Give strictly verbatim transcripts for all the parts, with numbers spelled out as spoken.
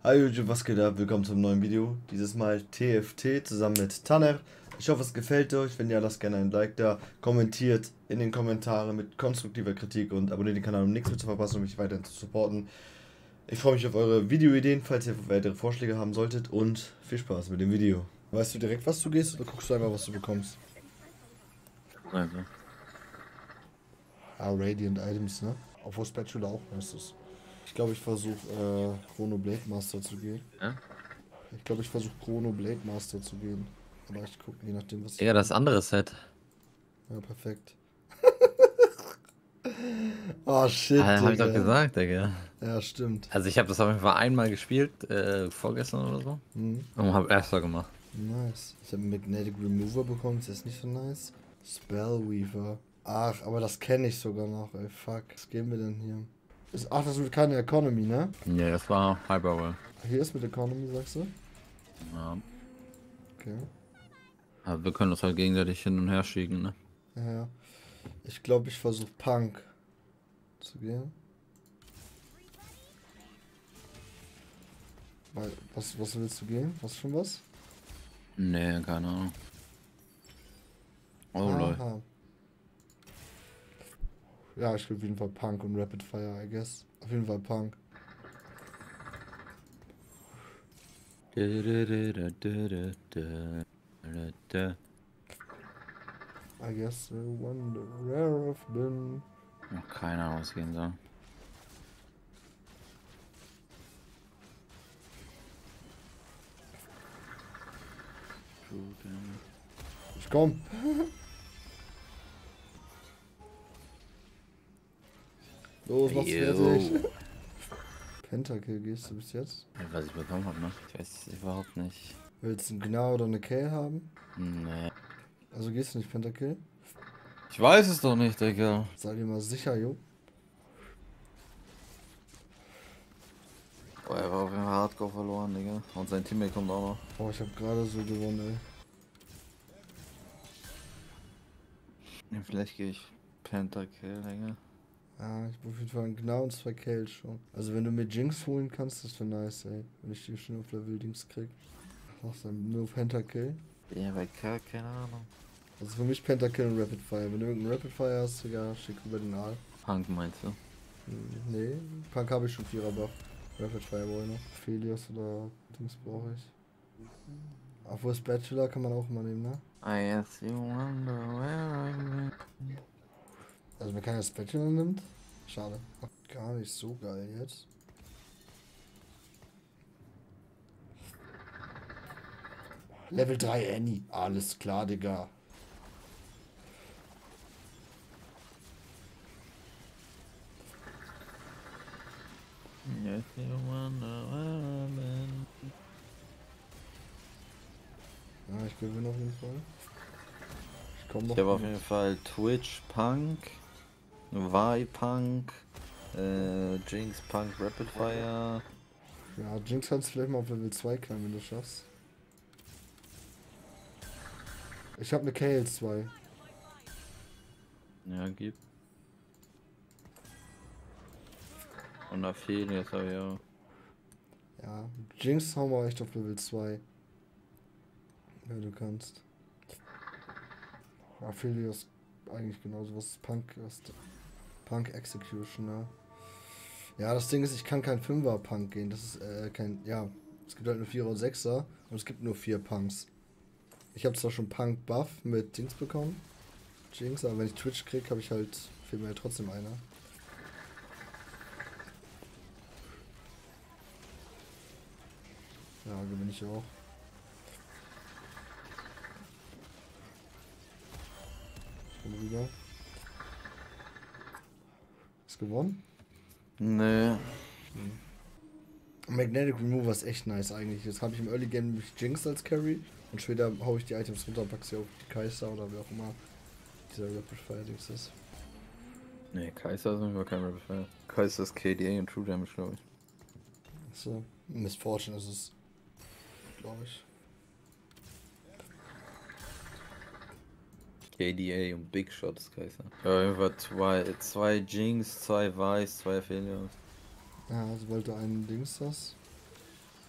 Hi YouTube, was geht ab? Willkommen zum neuen Video. Dieses Mal T F T zusammen mit Tanner. Ich hoffe, es gefällt euch. Wenn ja, lasst gerne ein Like da. Kommentiert in den Kommentaren mit konstruktiver Kritik und abonniert den Kanal, um nichts mehr zu verpassen, um mich weiterhin zu supporten. Ich freue mich auf eure Videoideen, falls ihr weitere Vorschläge haben solltet. Und viel Spaß mit dem Video. Weißt du direkt, was du gehst, oder guckst du einfach, was du bekommst? Also. Ah, Radiant Items, ne? Obwohl Spatula auch heißt es. Ich glaube, ich versuche äh, Chrono Blade Master zu gehen. Ja? Ich glaube, ich versuche Chrono Blade Master zu gehen. Aber ich gucke, je nachdem, was ich. Digga, das andere Set. Ja, perfekt. Oh shit, Ah, hab ich doch Digga. gesagt, Digga. Ja, stimmt. Also ich habe das auf jeden Fall einmal gespielt, äh, vorgestern oder so. Mhm. Und hab erster gemacht. Nice. Ich habe einen Magnetic Remover bekommen, ist jetzt nicht so nice. Spellweaver. Ach, aber das kenne ich sogar noch, ey, fuck. Was geben wir denn hier? Ist, ach, das wird keine Economy, ne? Ja, das war Hyperwell. Hier ist mit Economy, sagst du? Ja. Okay. Aber wir können das halt gegenseitig hin und her schieben, ne? Ja, ja. Ich glaube, ich versuche Punk zu gehen. Weil, was, was willst du gehen? Hast du schon was? Nee, keine Ahnung. Oh lol. Aha. Ja, ich will auf jeden Fall Punk und Rapid Fire, I guess. Auf jeden Fall Punk. I guess I wonder where I've been. Noch keine Ahnung, was gehen soll. Ich komm. Los, mach's fertig. Pentakill gehst du bis jetzt? Was ich bekommen habe, ne? Ich weiß es überhaupt nicht. Willst du einen Gnar oder eine Kale haben? Nee. Also gehst du nicht Pentakill? Ich weiß es doch nicht, Digga. Sei dir mal sicher, jo. Oh, er war auf jeden Fall Hardcore verloren, Digga. Und sein Teammate kommt auch noch. Boah, ich hab gerade so gewonnen, ey. Ja, vielleicht gehe ich Pentakill, Digga. Ja, ich brauche auf jeden Fall einen Gnar und zwei Kale schon. Also wenn du mir Jinx holen kannst, das wäre nice, ey. Wenn ich die schon auf Level Dings krieg. Machst dann nur Pentakill. Ja, bei K, keine Ahnung. Also für mich Pentakill und Rapid Fire. Wenn du irgendeinen Rapid Fire hast, Digga, schick über den Aal. Punk meinst du? Hm, nee, Punk habe ich schon vierer Buff. Rapid Fire brauche ich noch. Phelios oder Dings brauche ich. Obwohl Spatula kann man auch immer nehmen, ne? I guess you wonder where I've been. Also wenn keiner Spatula nimmt, schade. Gar nicht so geil jetzt. Level drei Annie. Alles klar, Digga. Yes, you wonder where I've been. Ja, ich gewinne auf jeden Fall. Ich komme noch. Ich habe auf jeden Fall Twitch Punk, Vi Punk, äh, Jinx Punk Rapid Fire. Ja, Jinx kannst du vielleicht mal auf Level zwei klein, wenn du schaffst. Ich habe eine Kale zwei. Ja, gib. Und Aphelios habe ich auch. Ja, Jinx hauen wir echt auf Level zwei. Wenn du kannst. Aphelios eigentlich genauso was Punk ist. Punk Executioner. Ja, das Ding ist, ich kann kein Fünfer Punk gehen. Das ist äh, kein. Ja, es gibt halt nur Vierer und Sechser und es gibt nur vier Punks. Ich habe zwar schon Punk Buff mit Dings bekommen. Jinx, aber wenn ich Twitch krieg, habe ich halt. Fehlt mir ja trotzdem einer. Ja, gewinne ich auch. Ich komm rüber. Ist gewonnen? Nö. Hm. Magnetic Remover ist echt nice eigentlich. Jetzt habe ich im Early Game nämlich Jinx als Carry und später haue ich die Items runter und packe sie auf die Kai'Sa oder wer auch immer dieser Rapid Fire Dings ist. Nee, Kai'Sa ist immer kein Rapid Fire. Kai'Sa ist K D A und True Damage, glaube ich. Achso, Miss Fortune ist es, glaube ich. K D A und Big Shot ist Kai'Sa. Ja, auf jeden Fall zwei, zwei Jinx, zwei Weiß, zwei Aphelios. Ja, also wollte einen Dings das.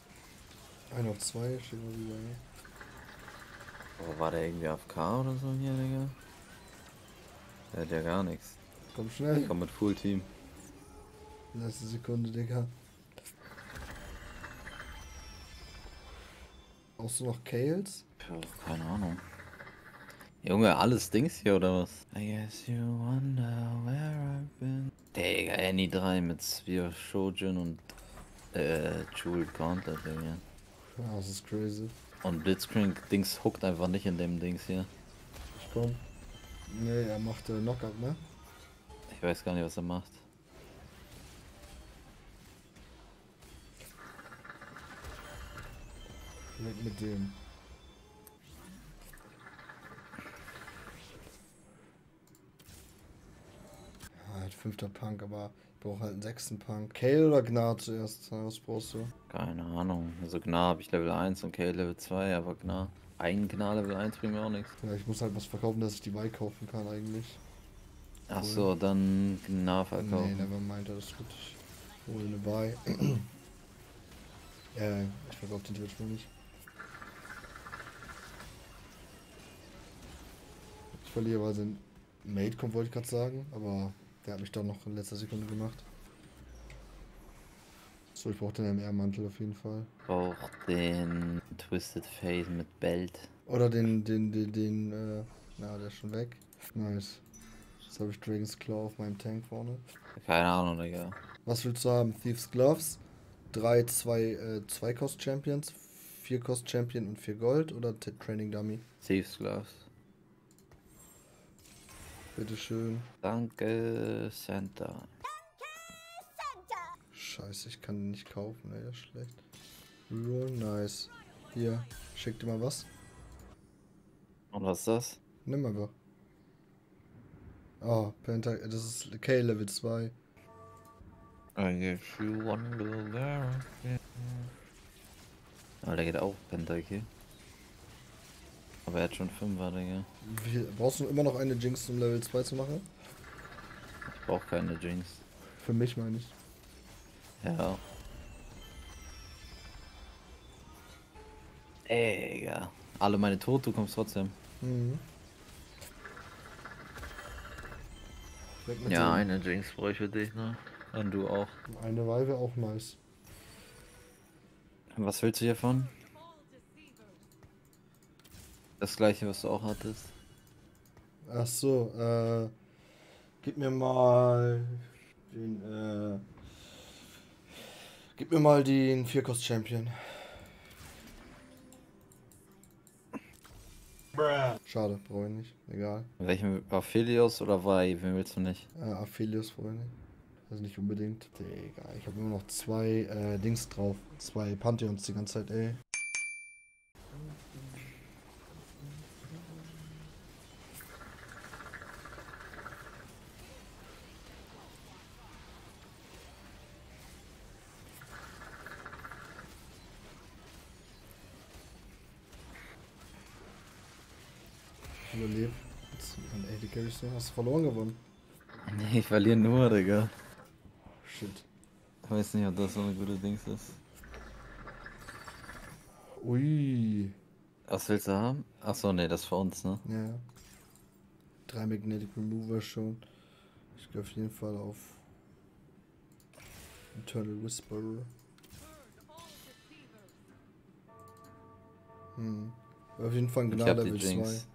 Ein auf zwei, steht mal wieder. Aber war der irgendwie A F K oder so hier, Digga? Der hat ja gar nichts. Komm schnell. Ich komm mit Full Team. Letzte Sekunde, Digga. Brauchst du noch Kales? Ja, keine Ahnung. Junge, alles Dings hier oder was? I guess you wonder where I've been. Digga, Annie drei mit Sphere, Shojin und äh, Jewel Gauntlet, Digga. Ja, das ist crazy. Und Blitzcrank Dings hookt einfach nicht in dem Dings hier. Ich komm. Nee, er macht äh, Knockout, ne? Ich weiß gar nicht, was er macht. Mit, mit dem. Ja, halt fünfter Punk, aber ich brauche halt einen sechsten Punk. Kale oder Gnar zuerst? Was brauchst du? Keine Ahnung. Also Gnar habe ich Level eins und K Level zwei, aber Gnar. Ein Gnar Level eins bringt mir auch nichts. Ja, ich muss halt was verkaufen, dass ich die Y kaufen kann eigentlich. Ach so, dann Gnar Nee, verkaufen. never mind, das ist gut. Ich hole eine Y. Ja, ich verkaufe den Twitch nur nicht. Ich verliere, weil sein Mate kommt, wollte ich gerade sagen, aber der hat mich doch noch in letzter Sekunde gemacht. So, ich brauche den M R-Mantel auf jeden Fall. Braucht den Twisted Fate mit Belt. Oder den, den, den, den, äh, na, der ist schon weg. Nice. Jetzt habe ich Dragon's Claw auf meinem Tank vorne. Keine Ahnung, Digga. Was willst du haben? Thieves Gloves, drei, zwei, äh, zwei Cost Champions, vier Cost Champion und vier Gold oder T Training Dummy? Thieves Gloves. Bitteschön. Danke, Santa. Scheiße, ich kann den nicht kaufen, ey, das ist schlecht. Real nice. Hier, schick dir mal was. Und was ist das? Nimm einfach. Oh, Penta, das ist K Level zwei. I guess you wonder where I've been. Aber der geht auch Pentakill. Aber er hat schon fünfer, Digga. Wie, brauchst du immer noch eine Jinx, um Level zwei zu machen? Ich brauch keine Jinx. Für mich meine ich. Ja. Ey, Digga. Alle meine tot, du kommst trotzdem. Mhm. Weg mit Ja, dem. eine Jinx brauche ich für dich, ne? Und du auch. Eine Weih wäre auch nice. Was willst du hiervon? Das gleiche, was du auch hattest. Ach so, äh. Gib mir mal den, äh. Gib mir mal den vier-Kost-Champion. Schade, brauche ich nicht. Egal. Welchen Aphelios oder Vi? Wen willst du nicht? Äh, Aphelios brauche ich nicht. Also nicht unbedingt. Egal, ich habe immer noch zwei äh, Dings drauf. Zwei Pantheons die ganze Zeit, ey. Überlebt. Ey, die Carries, hast du verloren gewonnen. Nee, ich verliere nur, Digga. Shit. Ich weiß nicht, ob das so eine gute Dings ist. Ui. Was willst du haben? Achso, nee, das ist für uns, ne? Ja, ja. Drei Magnetic Remover schon. Ich gehe auf jeden Fall auf Eternal Whisperer. Hm. Auf jeden Fall ein Ich Gnar hab die Level zwei. Jinx.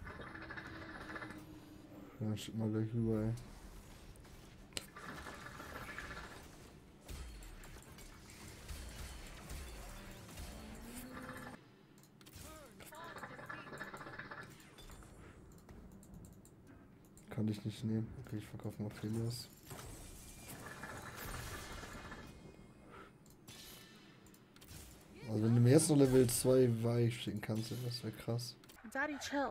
Ja, schick mal gleich rüber, ey. Kann ich nicht nehmen. Okay, ich verkaufe mal Aphelios. Also wenn du mir jetzt noch Level zwei Weich schicken kannst, das wäre krass. Daddy, chill.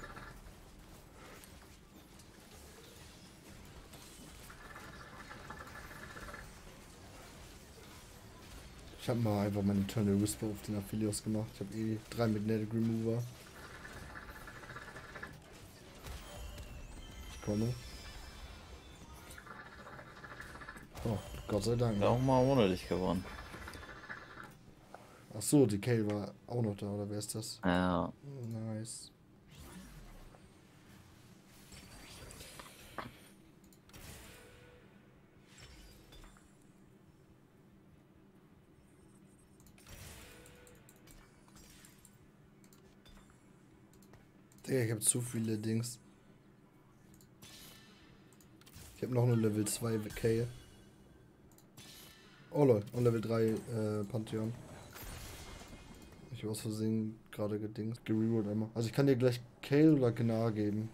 Ich habe mal einfach meinen Eternal Whisper auf den Aphelios gemacht. Ich habe eh drei Magnetic Remover. Ich komme. Oh, Gott sei Dank. Ja, auch mal ohne dich gewonnen. Ach so, die Kale war auch noch da, oder wer ist das? Ja. Nice. Digga, ich hab zu viele Dings. Ich hab noch eine Level zwei Kale. Oh lol, und Level drei äh, Pantheon. Ich hab aus Versehen gerade gedings. Gererolled einmal. Also ich kann dir gleich Kale oder Gnar geben.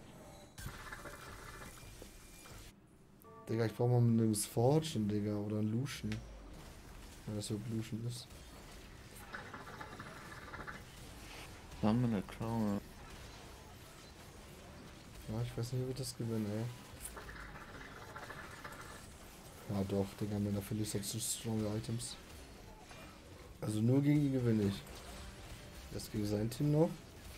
Digga, ich brauch mal mit einem Sforgen, Digga, oder einen Lucian. Wenn das so Lucian ist. Summon a Crown. Ja, ich weiß nicht, ob ich das gewinne, ey. Ja doch, Digga, meiner Phillies hat zu stronge Items. Also nur gegen ihn gewinne ich. Erst gegen sein Team noch.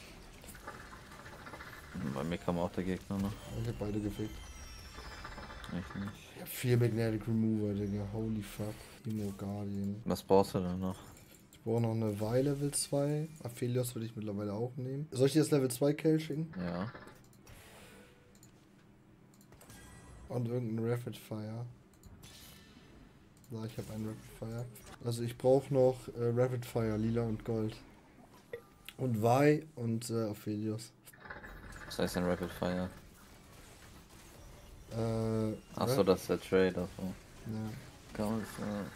Bei mir kam auch der Gegner noch. Ich hab beide gefickt. Ich nicht. Ich hab vier Magnetic Remover, Digga. Holy fuck. Emo Guardian. Was brauchst du denn noch? Ich brauche noch eine Vi Level zwei. Aphelios würde ich mittlerweile auch nehmen. Soll ich dir das Level zwei Kill schicken? Ja. Und irgendein Rapid Fire. Ja, ich habe einen Rapid Fire. Also ich brauche noch äh, Rapid Fire, lila und gold. Und Vi und äh, Aphelios. Was heißt denn Rapid Fire? Äh, Achso, das ist der Trade, also. Ja. Kann man das, äh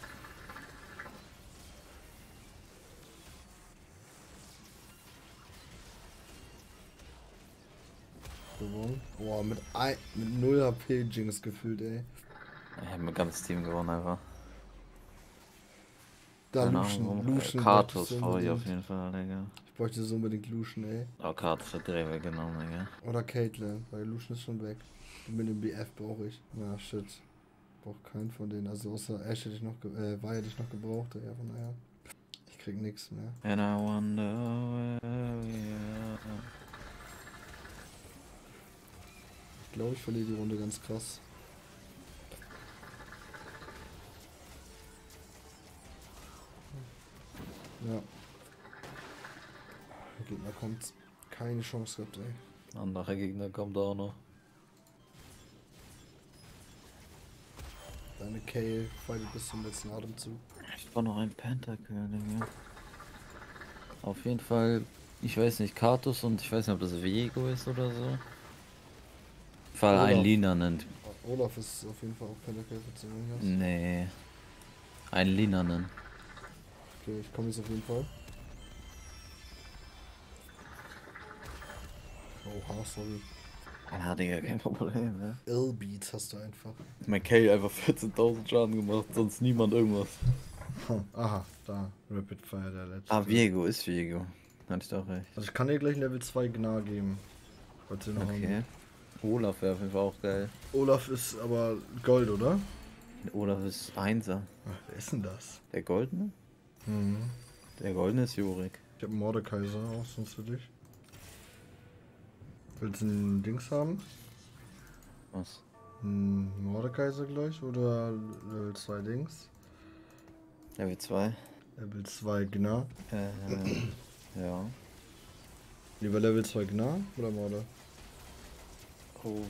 gewonnen. Boah, mit, ein, mit null H P Jinx gefühlt, ey. Ich hab mein ganzes Team gewonnen einfach. Da Keine Lucian, Ahnung, Lucian. Kartus bräuchte ich so vor dir auf unbedingt. jeden Fall, Digga. Ich bräuchte so unbedingt Lucian, ey. Aber Kartus hat direkt weggenommen, Digga. Oder Caitlyn, weil Lucian ist schon weg. Und mit dem B F brauche ich. Ja, shit. Brauch keinen von denen. Also außer Ash hätte ich noch, ge äh, Vi hätte ich noch gebraucht, ja, von daher. Ich krieg nichts mehr. And I wonder where we are. Ich glaube, ich verliere die Runde ganz krass. Ja. Der Gegner kommt. Keine Chance gehabt, ey. Anderer Gegner kommt auch noch. Deine Kale fightet bis zum letzten Atemzug. Ich brauche noch einen Pentakill, Digga. Auf jeden Fall, ich weiß nicht, Kartus und ich weiß nicht, ob das Viego ist oder so. Fall Olaf. ein Lina nennt. Olaf ist auf jeden Fall auch Pentakill für hast. Nee. Ein Lina nennt. Okay, ich komme jetzt auf jeden Fall. Oha, sorry. Ja, Digga, kein Problem, ne? L-Beats hast du einfach. Mein K einfach vierzehntausend Schaden gemacht, sonst niemand irgendwas. Hm, aha, da. Rapid Fire, der letzte. Ah, Viego ist Viego. Hatte ich doch recht. Also ich kann dir gleich Level zwei Gnar geben. Falls ihr noch Okay. einen- Olaf wäre auf jeden Fall auch geil. Olaf ist aber Gold, oder? Olaf ist Einser. Ach, wer ist denn das? Der Goldene? Mhm. Der Goldene ist Jurik. Ich hab einen Mordekaiser auch sonst für dich. Willst du einen Dings haben? Was? Ein Mordekaiser gleich oder Level zwei Dings? Level zwei. Level zwei Gnar. Äh, ja. Lieber Level zwei Gnar oder Morde? Oh.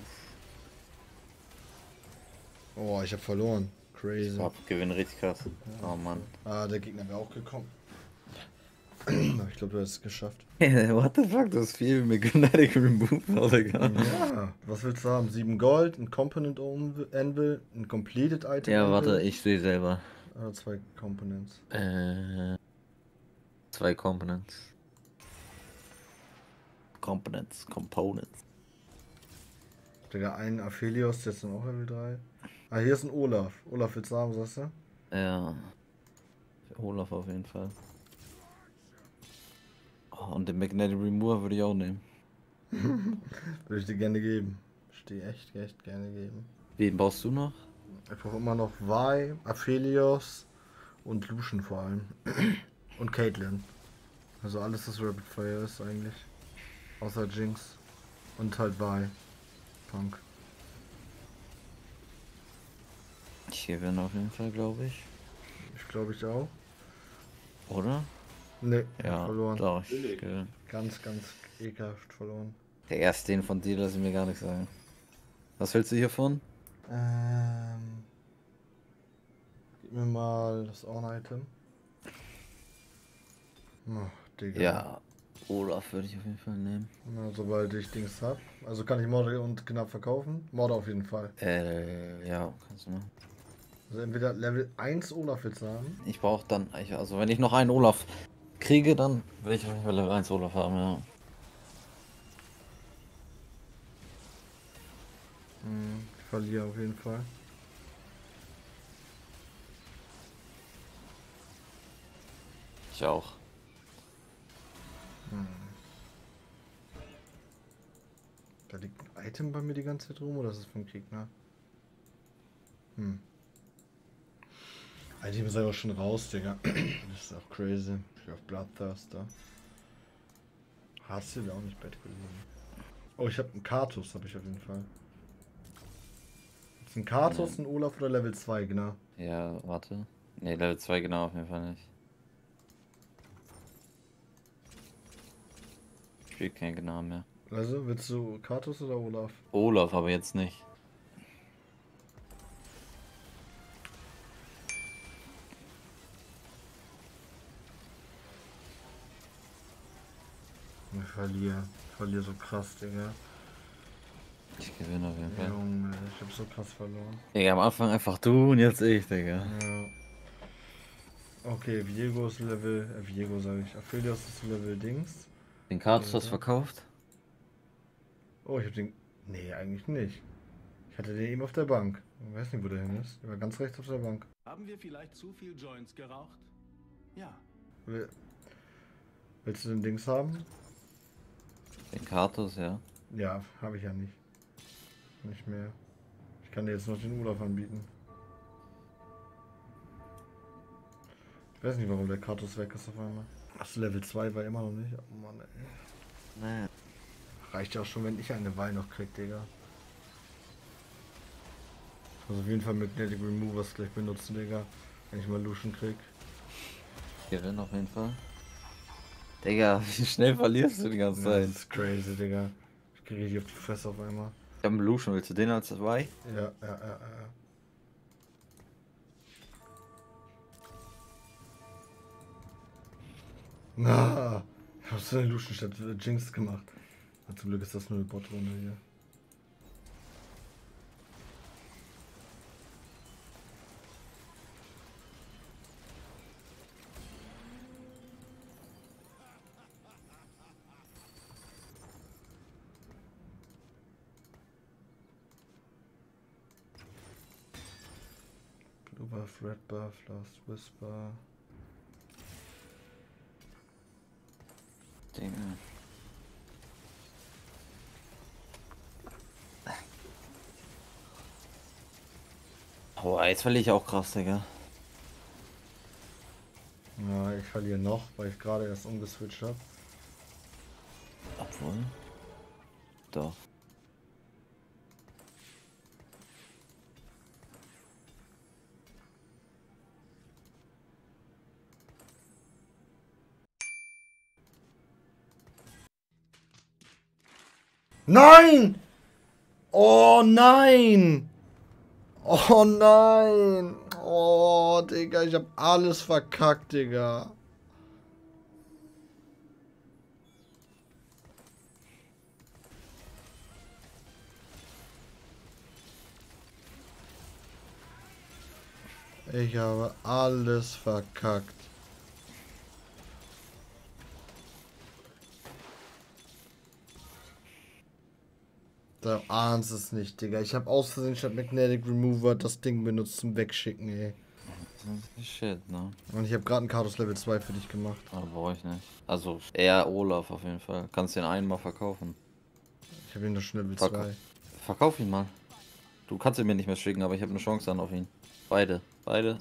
Oh, ich hab verloren. Crazy. Ich gewinne richtig krass. Oh Mann. Ah, der Gegner wäre auch gekommen. Ich glaube, du hast es geschafft. What the fuck, das ist viel Magnetic Removal, Digga. Ja, was willst du haben? sieben Gold, ein Component Anvil, ein Completed Item. Ja, Anvil? warte, ich sehe selber. Oder zwei Components. Äh, zwei Components. Components, Components. Digga, ein Aphelios, jetzt sind auch Level drei. Ah, hier ist ein Olaf. Olaf willst du haben, sagst du? Ja. Olaf auf jeden Fall. Oh, und den Magnetic Remover würde ich auch nehmen. Würde ich dir gerne geben. Ich dir echt, echt gerne geben. Wen brauchst du noch? Ich brauche immer noch Vi, Aphelios und Lucian vor allem. Und Caitlyn. Also alles, was Rapid Fire ist eigentlich. Außer Jinx. Und halt Vi. Punk. Ich gewinne auf jeden Fall, glaube ich. Ich glaube ich auch. Oder? Ne, Ja, verloren. doch, ich Skill. Ganz, ganz ekelhaft verloren. Der erste den von dir, lass ich mir gar nichts sagen. Was willst du hiervon? Ähm. Gib mir mal das On-Item. Ach, Digga. Ja, Olaf würde ich auf jeden Fall nehmen. Na, sobald ich Dings hab. Also kann ich Morde und knapp verkaufen. Morde auf jeden Fall. Äh, ja, kannst du machen. Also entweder Level eins Olaf willst du haben. Ich brauche dann, ich- also wenn ich noch einen Olaf kriege, dann will ich auf jeden Fall Level eins Olaf haben, ja. Hm, ich verliere auf jeden Fall. Ich auch. Hm. Da liegt ein Item bei mir die ganze Zeit rum oder ist es vom Gegner? Hm. Item ist aber schon raus, Digga. Das ist auch crazy. Ich bin auf Bloodthirster. Hast du da auch nicht Bett gelegen? Oh, ich habe einen Kartus, habe ich auf jeden Fall. Ist ein Kartus, ein Olaf oder Level zwei, genau. Ja, warte. Ne, Level zwei genau auf jeden Fall nicht. Ich spiele keinen Genau mehr. Also, willst du Kartus oder Olaf? Olaf aber jetzt nicht. Ich verliere. Ich verliere so krass, Digga. Ich gewinne auf jeden Fall. Junge, ich hab so krass verloren. Digga, am Anfang einfach du und jetzt ich, Digga. Ja. Okay, Viego ist Level. Äh, Viego sage ich. Aphelios ist Level Dings. Den Kartus Ja, hast du verkauft? Oh, ich hab den. Nee, eigentlich nicht. Ich hatte den eben auf der Bank. Ich weiß nicht, wo der hin ist. Der war ganz rechts auf der Bank. Haben wir vielleicht zu viel Joints geraucht? Ja. Will- Willst du den Dings haben? Den Kartus, ja. Ja, habe ich ja nicht. Nicht mehr. Ich kann dir jetzt noch den Olaf anbieten. Ich weiß nicht, warum der Kartus weg ist auf einmal. Achso, Level zwei war immer noch nicht. Oh Mann, ey. Nee. Reicht ja auch schon, wenn ich eine Weih noch krieg, Digga. Ich muss auf jeden Fall Magnetic Removers gleich benutzen, Digga. Wenn ich mal Lucian krieg. Ich gewinne auf jeden Fall. Digga, wie schnell verlierst du die ganze Ja, Zeit? das ist crazy, Digga. Ich krieg richtig auf die Fresse auf einmal. Ich hab einen Lucian, willst du den als zwei? Ja, ja, ja, ja. ja. Na, ich hab so eine Lucian statt äh, Jinx gemacht. Na, zum Glück ist das nur eine Bot-Runde hier. Blue Buff, Red Buff, Last Whisper. Digga. Oh, jetzt verliere ich auch krass, Digga. Ja, ich verliere noch, weil ich gerade erst umgeswitcht habe. Obwohl. Doch. Nein! Oh nein! Oh nein! Oh, Digga, ich hab alles verkackt, Digga. Ich habe alles verkackt. Da ahnst es nicht, Digga. Ich habe aus Versehen statt Magnetic Remover das Ding benutzt zum Wegschicken, ey. Das ist Shit, ne? Und ich habe gerade einen Kartus Level zwei für dich gemacht. Aber brauche ich nicht. Also eher Olaf auf jeden Fall. Kannst den einen mal verkaufen. Ich habe ihn doch schon Level Verkau- zwei. Verkauf ihn mal. Du kannst ihn mir nicht mehr schicken, aber ich habe eine Chance dann auf ihn. Beide. Beide.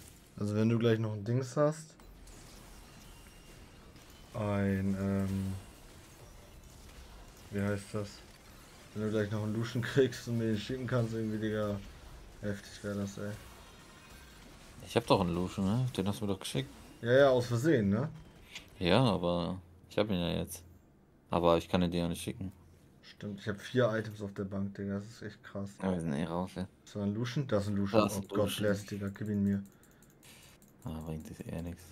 Also wenn du gleich noch ein Dings hast. Ein, ähm... wie heißt das? Wenn du gleich noch einen Luschen kriegst und mir den schicken kannst, irgendwie, Digga. Heftig wäre das, ey. Ich hab doch einen Luschen, ne? Den hast du mir doch geschickt. Ja, ja, aus Versehen, ne? Ja, aber ich hab ihn ja jetzt. Aber ich kann ihn dir ja nicht schicken. Stimmt, ich habe vier Items auf der Bank, Digga. Das ist echt krass. Ja, wir sind eh raus, ja. Das war ein Luschen? Das ist ein Luschen. Das ist ein Oh Gott, Luschen. bless, Digga. Gib ihn mir. Ah, bringt das eher nichts.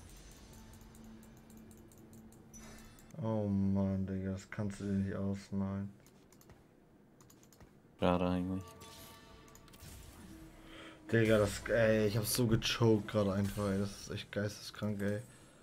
Oh Mann, Digga. Das kannst du dir nicht ausmalen. Schade eigentlich. Digga, das, ey, ich hab so gechoked gerade einfach, ey. Das ist echt geisteskrank, ey.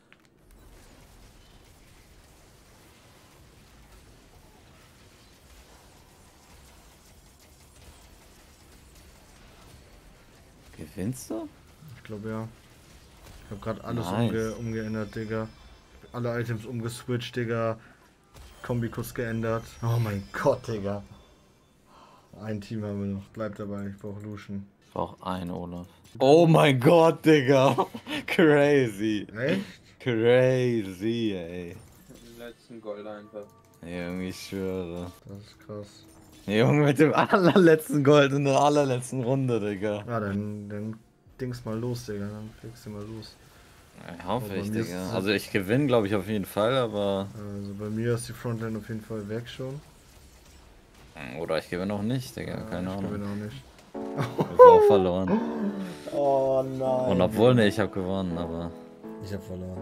Gewinnst du? Ich glaube ja. Ich habe gerade alles Nice. umge umgeändert, Digga. Alle Items umgeswitcht, Digga. Kombikurs geändert. Oh mein Gott, Digga. Ein Team haben wir noch. Bleib dabei, ich brauche Luschen. Ich brauch einen, Olaf. Oh mein Gott, Digga. Crazy. Echt? Crazy, ey. Den letzten Gold einfach. Junge, ich schwöre. Das ist krass. Junge, mit dem allerletzten Gold in der allerletzten Runde, Digga. Ja, dann, dann Dings mal los, Digga. Dann kriegst du mal los. Ja, hoffe Aber ich, bei mir Digga. ist- Also ich gewinne, glaube ich, auf jeden Fall, aber... Also bei mir ist die Frontline auf jeden Fall weg schon. Oder ich gewinne auch nicht, Digga. Ja, Keine ich Ahnung. gewinne auch nicht. Ich habe auch verloren. Oh nein. Und obwohl, ne, ich habe gewonnen, aber... Ich hab verloren.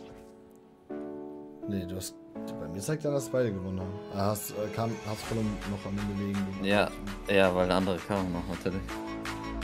Nee, du hast. Bei mir zeigt ja, dass beide gewonnen haben. Ah, hast, äh, kam, hast verloren noch am Ende wegen. Ja, ja, weil der andere kam noch, natürlich.